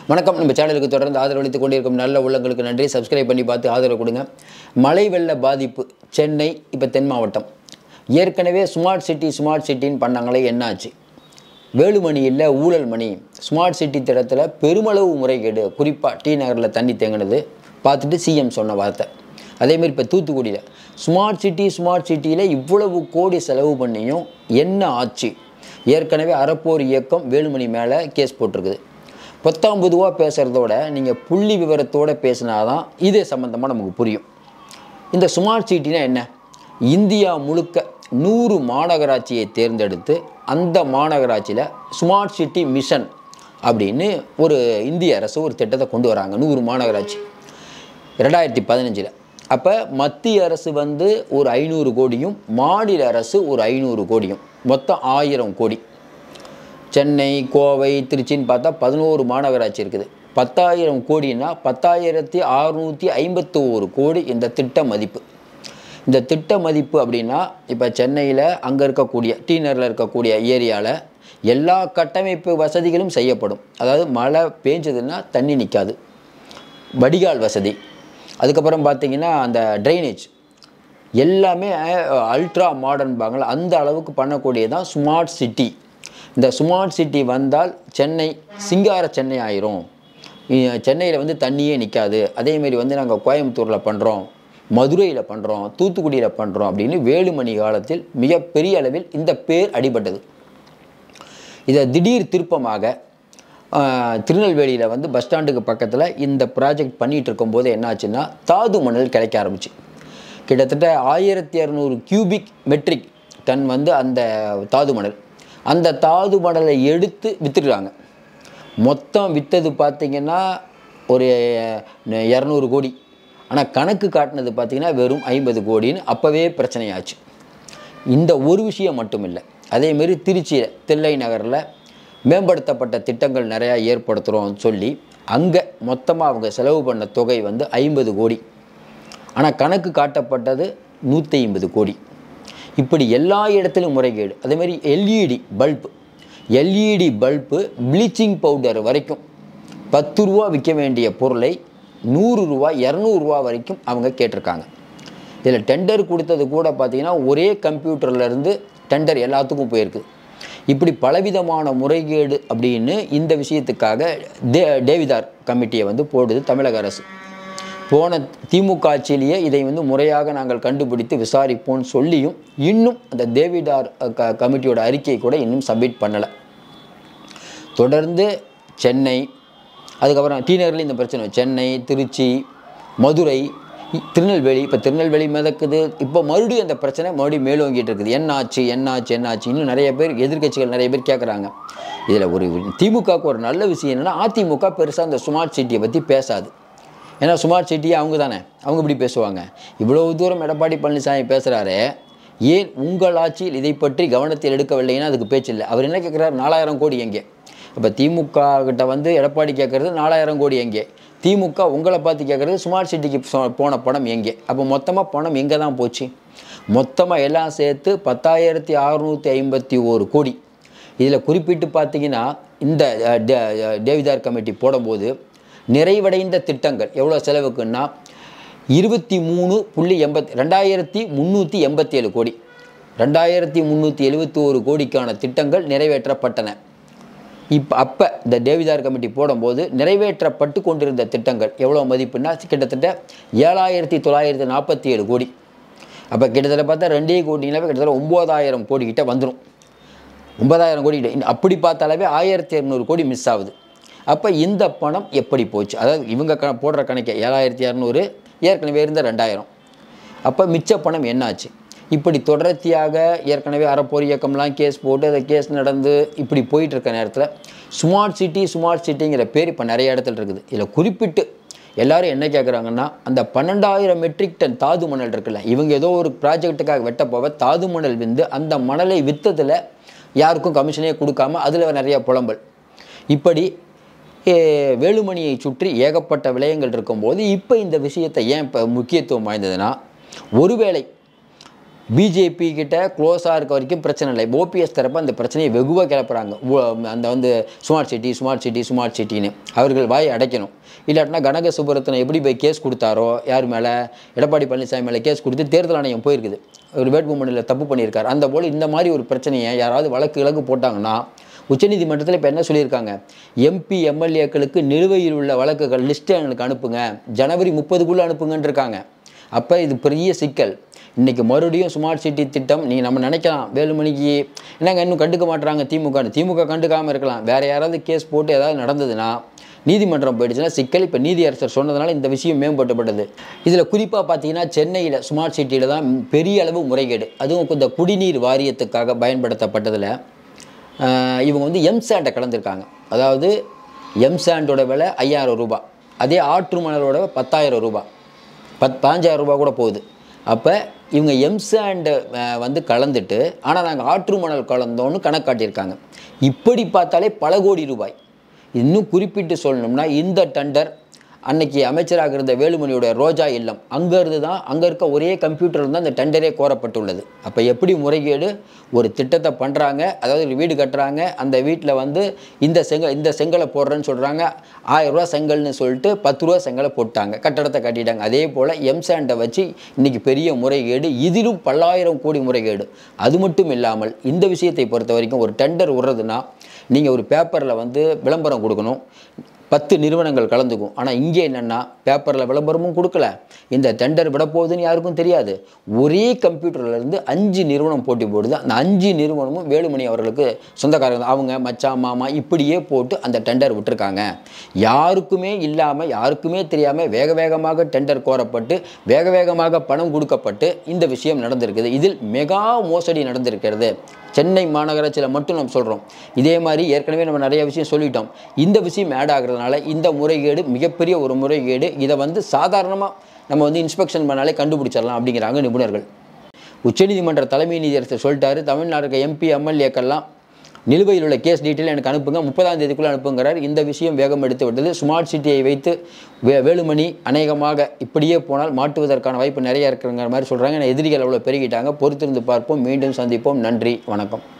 வணக்கம். நம்ம சேனலுக்கு தொடர்ந்து ஆதரவளித்துக் கொண்டிருக்கும் நல்ல உள்ளங்களுக்கு நன்றி. சப்ஸ்கிரைப் பண்ணி பார்த்து ஆதரவு கொடுங்க. மழை வெள்ள பாதிப்பு சென்னை, இப்போ தென் மாவட்டம். ஏற்கனவே ஸ்மார்ட் சிட்டின்னு பண்ணாங்களே, என்னாச்சு? வேலுமணியில் ஊழல் மணி. ஸ்மார்ட் சிட்டி திட்டத்தில் பெருமளவு முறைகேடு, குறிப்பாக டி நகரில் தண்ணி தேங்கினது பார்த்துட்டு சிஎம் சொன்ன வார்த்தை. அதேமாரி இப்போ தூத்துக்குடியில் ஸ்மார்ட் சிட்டியில் இவ்வளவு கோடி செலவு பண்ணியும் என்ன ஆச்சு? ஏற்கனவே அறப்போர் இயக்கம் வேலுமணி மேலே கேஸ் போட்டிருக்குது. 19 பேசுகிறதோட நீங்கள் புள்ளி விவரத்தோடு பேசினாதான் இதே சம்மந்தமாக நமக்கு புரியும். இந்த ஸ்மார்ட் சிட்டினா என்ன? இந்தியா முழுக்க 100 மாநகராட்சியை தேர்ந்தெடுத்து அந்த மாநகராட்சியில் ஸ்மார்ட் சிட்டி மிஷன் அப்படின்னு ஒரு இந்திய அரசு ஒரு திட்டத்தை கொண்டு வராங்க. 100 மாநகராட்சி 2015. அப்போ மத்திய அரசு ஒரு 500 கோடியும் மாநில அரசு ஒரு 500 கோடியும், மொத்தம் 1000 கோடி. சென்னை, கோவை, திருச்சின்னு பார்த்தா 11 மாநகராட்சி இருக்குது. 10,000 கோடின்னா 10,651 கோடி இந்த திட்ட மதிப்பு. இந்த திட்ட மதிப்பு அப்படின்னா இப்போ சென்னையில் அங்கே இருக்கக்கூடிய டி நகரில் இருக்கக்கூடிய ஏரியாவில் எல்லா கட்டமைப்பு வசதிகளும் செய்யப்படும். அதாவது மழை பேஞ்சதுன்னா தண்ணி நிற்காது, வடிகால் வசதி, அதுக்கப்புறம் பார்த்திங்கன்னா அந்த ட்ரைனேஜ் எல்லாமே அல்ட்ரா மாடர்ன் பாங்கள அந்த அளவுக்கு பண்ணக்கூடியதான் ஸ்மார்ட் சிட்டி. இந்த ஸ்மார்ட் சிட்டி வந்தால் சென்னை சிங்கார சென்னை ஆயிரும். சென்னையில் தண்ணியே நிற்காது. அதேமாரி நாங்கள் கோயம்புத்தூரில் பண்ணுறோம், மதுரையில் பண்ணுறோம், தூத்துக்குடியில் பண்ணுறோம் அப்படின்னு வேலுமணி காலத்தில் மிகப்பெரிய அளவில் இந்த பேர் அடிபட்டது. இதை திடீர் திருப்பமாக திருநெல்வேலியில் பஸ் ஸ்டாண்டுக்கு பக்கத்தில் இந்த ப்ராஜெக்ட் பண்ணிகிட்டு இருக்கும்போது என்னாச்சுன்னா தாது மணல் கிடைக்க ஆரம்பிச்சு. கிட்டத்தட்ட 1200 கியூபிக் மெட்ரிக் டன் அந்த தாது மணல். அந்த தாது மணலை எடுத்து விற்றுடுறாங்க. மொத்தம் விற்றது பார்த்திங்கன்னா ஒரு 200 கோடி. ஆனால் கணக்கு காட்டினது பார்த்திங்கன்னா வெறும் 50 கோடின்னு அப்போவே பிரச்சனையாச்சு. இந்த ஒரு விஷயம் மட்டும் இல்லை. அதேமாரி திருச்சியில் தில்லை நகரில் மேம்படுத்தப்பட்ட திட்டங்கள் நிறையா ஏற்படுத்துகிறோம்னு சொல்லி அங்கே மொத்தமாக அவங்க செலவு பண்ண தொகை 50 கோடி. ஆனால் கணக்கு காட்டப்பட்டது 150 கோடி. இப்படி எல்லா இடத்துலையும் முறைகேடு. அதேமாதிரி எல்இடி பல்பு ப்ளீச்சிங் பவுடர் வரைக்கும் 10 ரூபா விற்க வேண்டிய பொருளை 100 ரூபா 200 ரூபா வரைக்கும் அவங்க கேட்டிருக்காங்க. இதில் டெண்டர் கொடுத்தது கூட பார்த்திங்கன்னா ஒரே கம்ப்யூட்டர்லேருந்து டெண்டர் எல்லாத்துக்கும் போயிருக்கு. இப்படி பலவிதமான முறைகேடு அப்படின்னு இந்த விஷயத்துக்காக டேவிதார் கமிட்டியை போடுது தமிழக அரசு. போன திமுக ஆட்சியிலேயே இதை முறையாக நாங்கள் கண்டுபிடித்து விசாரிப்போம்னு சொல்லியும் இன்னும் அந்த டேவிதார் கமிட்டியோட அறிக்கையை கூட இன்னும் சப்மிட் பண்ணலை. தொடர்ந்து சென்னை, அதுக்கப்புறம் டி நகரில் இந்த பிரச்சனை, சென்னை, திருச்சி, மதுரை, திருநெல்வேலி. இப்போ திருநெல்வேலி மிதக்குது. இப்போ மறுபடியும் அந்த பிரச்சனை மேலோங்கிட்டு இருக்குது. என்னாச்சு இன்னும் நிறைய பேர் எதிர்க்கட்சிகள் நிறைய பேர் கேட்குறாங்க. இதில் ஒரு திமுகவுக்கு ஒரு நல்ல விஷயம் என்னென்னா, அதிமுக பெருசாக அந்த ஸ்மார்ட் சிட்டியை பற்றி பேசாது. ஏன்னா ஸ்மார்ட் சிட்டியை அவங்க தானே, அவங்க இப்படி பேசுவாங்க. இவ்வளோ தூரம் எடப்பாடி பழனிசாமி பேசுகிறாரு, ஏன் உங்கள் ஆட்சியில் இதை பற்றி கவனத்தில் எடுக்கவில்லைன்னா அதுக்கு பேச்சு இல்லை. அவர் என்ன கேட்குறாரு? 4000 கோடி எங்கே? இப்போ திமுக கிட்ட எடப்பாடி கேட்குறது 4000 கோடி எங்கே? திமுக உங்களை பார்த்து கேட்குறது ஸ்மார்ட் சிட்டிக்கு போன பணம் எங்கே? அப்போ மொத்தமாக பணம் எங்கே தான் போச்சு? மொத்தமாக எல்லாம் சேர்த்து 10,651 கோடி. இதில் குறிப்பிட்டு பார்த்திங்கன்னா இந்த டேவிதார் கமிட்டி போடும்போது நிறைவடைந்த திட்டங்கள் எவ்வளோ செலவுக்குன்னா 23.387 கோடி. 2371 கோடிக்கான திட்டங்கள் நிறைவேற்றப்பட்டன. அப்போ இந்த டேவிதார் கமிட்டி போடும்போது நிறைவேற்றப்பட்டு கொண்டிருந்த திட்டங்கள் எவ்வளோ மதிப்புன்னா கிட்டத்தட்ட 7,947 கோடி. அப்போ கிட்டத்தட்ட பார்த்தா 2 கோடினாவே கிட்டத்தட்ட 9,000 கோடி கிட்ட வந்துடும். 9,000 கோடி அப்படி பார்த்தாலே 1,200 கோடி மிஸ் ஆகுது. அப்போ இந்த பணம் எப்படி போச்சு? அதாவது இவங்க போடுற கணக்கே 7,200, ஏற்கனவே இருந்த 2,000. அப்போ மிச்ச பணம் என்னாச்சு? இப்படி தொடர்ச்சியாக ஏற்கனவே அறப்போர் இயக்கம்லாம் கேஸ் போட்டு அந்த கேஸ் நடந்து இப்படி போயிட்டுருக்க நேரத்தில் ஸ்மார்ட் சிட்டிங்கிற பேர் இப்போ நிறைய இடத்துல இருக்குது. இதில் குறிப்பிட்டு எல்லோரும் என்ன கேட்குறாங்கன்னா, அந்த 12,000 மெட்ரிக் டன் தாது மணல் இருக்குல்ல, இவங்க ஏதோ ஒரு ப்ராஜெக்ட்டுக்காக வெட்ட போக தாது மணல் அந்த மணலை விற்றதில் யாருக்கும் கமிஷனே கொடுக்காம அதில் நிறைய புலம்பல். இப்படி வேலுமணியை சுற்றி ஏகப்பட்ட விடயங்கள் இருக்கும்போது இப்போ இந்த விஷயத்தை ஏன் இப்போ முக்கியத்துவம் வாய்ந்ததுன்னா, ஒருவேளை பிஜேபி கிட்ட க்ளோஸாக இருக்க வரைக்கும் பிரச்சனை இல்லை. ஓபிஎஸ் தரப்பு அந்த பிரச்சனையை வெகுவாக கிளப்புறாங்க. அந்த வந்து ஸ்மார்ட் சிட்டின்னு அவர்கள் வாயை அடைக்கணும். இல்லாட்டினா கனக சுப்புரத்தினம் எப்படி போய் கேஸ் கொடுத்தாரோ யார் மேலே, எடப்பாடி பழனிசாமி மேலே கேஸ் கொடுத்து தேர்தல் ஆணையம் போயிருக்குது, ஒரு வேட்புமனுவில் தப்பு பண்ணியிருக்காரு. அந்த போல் இந்த மாதிரி ஒரு பிரச்சனையை யாராவது வழக்கு போட்டாங்கன்னா உச்சநீதிமன்றத்தில் இப்போ என்ன சொல்லியிருக்காங்க, எம்பி எம்எல்ஏக்களுக்கு நிலுவையில் உள்ள வழக்குகள் லிஸ்ட்டு எங்களுக்கு அனுப்புங்க, ஜனவரி 30க்குள்ளே அனுப்புங்கன்னு இருக்காங்க. அப்போ இது பெரிய சிக்கல். இன்றைக்கி மறுபடியும் ஸ்மார்ட் சிட்டி திட்டம் நம்ம நினைக்கலாம் வேலுமணிக்கு என்னங்க இன்னும் கண்டுக்க மாட்டுறாங்க திமுக கண்டுக்காமல் இருக்கலாம். வேறு யாராவது கேஸ் போட்டு ஏதாவது நடந்ததுன்னா நீதிமன்றம் போயிடுச்சுன்னா சிக்கல். இப்போ நீதியரசர் சொன்னதுனால இந்த விஷயம் மேம்படுத்தப்பட்டது. இதில் குறிப்பாக பார்த்தீங்கன்னா சென்னையில் ஸ்மார்ட் சிட்டியில் தான் பெரிய அளவு முறைகேடு. அதுவும் இந்த குடிநீர் வாரியத்துக்காக பயன்படுத்தப்பட்டதில் இவங்க வந்து எம்சாண்டை கலந்துருக்காங்க. அதாவது எம்சாண்டோட விலை 5000 ரூபா, அதே ஆற்று மணலோட 10,000 ரூபா, 15,000 ரூபா கூட போகுது. அப்போ இவங்க எம்சாண்டை வந்து கலந்துட்டு ஆனால் நாங்கள் ஆற்று மணல் கலந்தோன்னு கணக்கு காட்டியிருக்காங்க. இப்படி பார்த்தாலே பல கோடி ரூபாய். இன்னும் குறிப்பிட்டு சொல்லணும்னா இந்த டெண்டர் அன்னைக்கு அமைச்சராக இருந்த வேலுமணியோட ரோஜா இல்லம் அங்கே இருக்க ஒரே கம்ப்யூட்டர் தான் இந்த டெண்டரே கோரப்பட்டுள்ளது. அப்போ எப்படி முறைகேடு, ஒரு திட்டத்தை பண்ணுறாங்க, அதாவது ஒரு வீடு கட்டுறாங்க, அந்த வீட்டில் வந்து இந்த செங்கலை போடுறேன்னு சொல்கிறாங்க, 1000 ரூபா செங்கல்னு சொல்லிட்டு 10 ரூபா செங்கலை போட்டாங்க, கட்டடத்தை கட்டிட்டாங்க. அதே போல் எம்சாண்டை வச்சு இன்றைக்கி பெரிய முறைகேடு, இதிலும் பல்லாயிரம் கோடி முறைகேடு. அது மட்டும் இல்லாமல் இந்த விஷயத்தை பொறுத்த வரைக்கும் ஒரு டெண்டர் விடுறதுன்னா நீங்கள் ஒரு பேப்பரில் வந்து விளம்பரம் கொடுக்கணும், 10 நிறுவனங்கள் கலந்துக்கும். ஆனால் இங்கே என்னென்னா பேப்பரில் விளம்பரமும் கொடுக்கல, இந்த டெண்டர் விட போகுதுன்னு யாருக்கும் தெரியாது. ஒரே கம்ப்யூட்டர்லேருந்து 5 நிறுவனம் போட்டி போடுது. அந்த 5 நிறுவனமும் வேலுமணி அவர்களுக்கு சொந்தக்காரங்க, அவங்க மச்சான் மாமா இப்படியே போட்டு அந்த டெண்டர் விட்டுருக்காங்க. யாருக்குமே இல்லாமல் யாருக்குமே தெரியாமல் வேகமாக டெண்டர் கோரப்பட்டு வேகமாக பணம் கொடுக்கப்பட்டு இந்த விஷயம் நடந்திருக்குது. இதில் மெகா மோசடி நடந்திருக்கிறது. சென்னை மாநகராட்சியில் மட்டும் நம்ம சொல்கிறோம். இதே மாதிரி ஏற்கனவே நம்ம நிறைய விஷயம் சொல்லிட்டோம். இந்த விஷயம் ஆட் ஆகிறதுனால இந்த முறைகேடு மிகப்பெரிய ஒரு முறைகேடு. இதை வந்து சாதாரணமாக நம்ம வந்து இன்ஸ்பெக்ஷன் பண்ணாலே கண்டுபிடிச்சிடலாம் அப்படிங்கிறாங்க நிபுணர்கள். உச்சநீதிமன்ற தலைமை நீதியரசர் சொல்லிட்டாரு, தமிழ்நாடு இருக்க எம்பி எம்எல்ஏக்கெல்லாம் நிலுவையில் உள்ள கேஸ் டீட்டெயில் எனக்கு அனுப்புங்க, 30ஆம் தேதிக்குள்ளே அனுப்புங்கிறார். இந்த விஷயம் வேகம் எடுத்து விட்டது. ஸ்மார்ட் சிட்டியை வைத்து வேலுமணி அநேகமாக இப்படியே போனால் மாட்டுவதற்கான வாய்ப்பு நிறைய இருக்குங்கிற மாதிரி சொல்கிறாங்க. எதிரிகள் அவ்வளோ பெருகிட்டாங்க. பொறுத்திருந்து பார்ப்போம். மீண்டும் சந்திப்போம். நன்றி, வணக்கம்.